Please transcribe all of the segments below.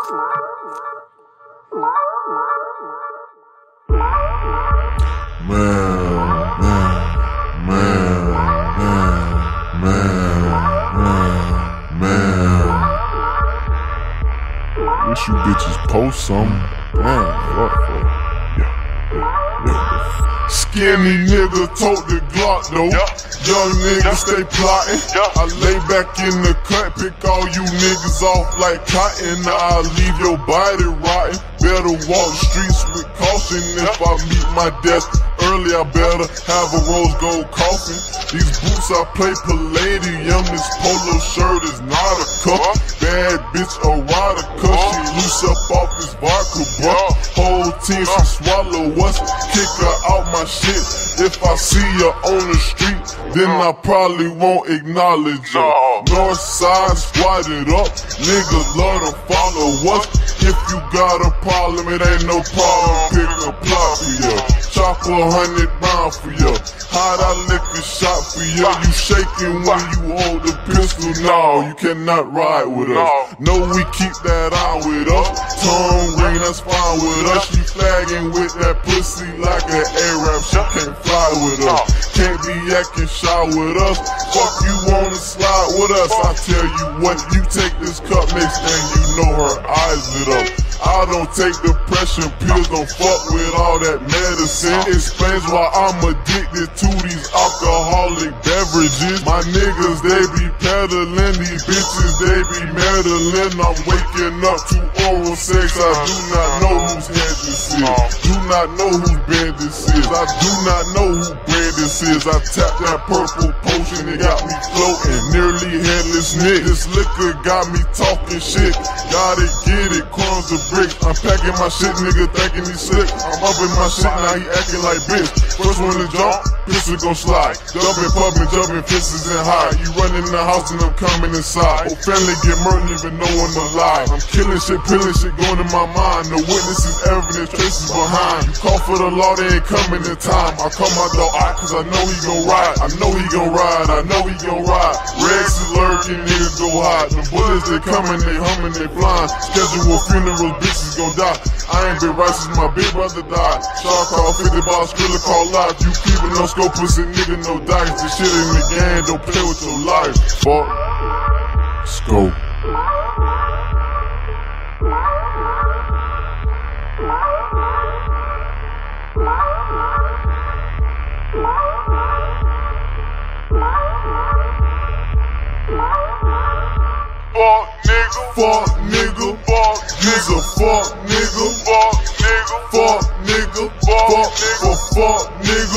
Wish you bitches post something. Fuck. Skinny nigga tote the Glock though. Young nigga stay plotting. I lay back in the cut, pick all you niggas off like cotton. I'll leave your body rotten. Better walk the streets with caution. If I meet my death early, I better have a rose gold coffin. These boots I play Palladium. This polo shirt is not a cup. Bad bitch a rider, cause she loose up off this vodka buck. Whole team she swallow us, kick her out my shit. If I see her on the street, then I probably won't acknowledge her. North side squatted up, niggas love to follow us. If you got a problem, it ain't no problem, pick a plot for ya. Chop 100 round for ya. How'd I lick a shot for ya? You shaking when you hold the pistol? No, you cannot ride with us. No, we keep that on with us. Tongue ring, that's fine with us. She flagging with that pussy like an Arab. She can't fly with us. Can't be acting shy with us. Fuck, you wanna slide with us? I tell you what, you take this cup, next thing you know her eyes lit up. I don't take depression pills, don't fuck with all that medicine. Explains why I'm addicted to these alcoholic beverages. My niggas, they be peddling, these bitches, they be meddling. I'm waking up to oral sex, I do not know whose head this is. Do not know whose bed this is. I do not know who bread this is. I tap that purple potion, it got me floating, nearly headless Nick. This liquor got me talking shit, gotta get it, crumbs of bricks. I'm packing my shit, nigga thinking he slick. I'm up in my shit, now he acting like bitch. First one to jump, pistol gon' slide. Jumping, pumping, jumping, fences and high. You run in the house and I'm coming inside. Whole family get murdered, even no one alive. I'm killing shit, pilling shit, going in my mind. No witnesses, evidence, traces behind. You call for the law, they ain't coming in time. I call my dog out, cause I know he gon' ride. I know he gon' ride, I know he gon' ride. Rex is lurking, niggas go hide. The bullets, they coming, they humming, they flying. Schedule funerals, bitches gon' die. I ain't been right since my big brother died. Shaw call 50 ball, Skrilla call live. You keepin' no scope, pussy nigga, no dice. This shit in the game, don't play with your life. Fuck. Scope. Fuck nigga, fuck you's a fuck nigga, fuck nigga, fuck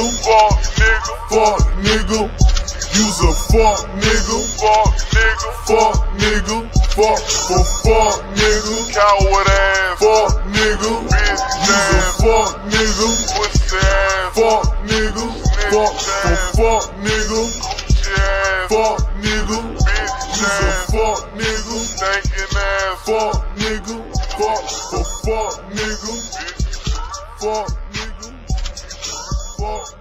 nigga, you's a fuck nigga, fuck nigga, coward ass, fuck nigga, you's a fuck nigga, fuck nigga, fuck nigga, fuck nigga. You's a fuck nigga, thinking ass, fuck nigga, fuck nigga, fuck nigga, fuck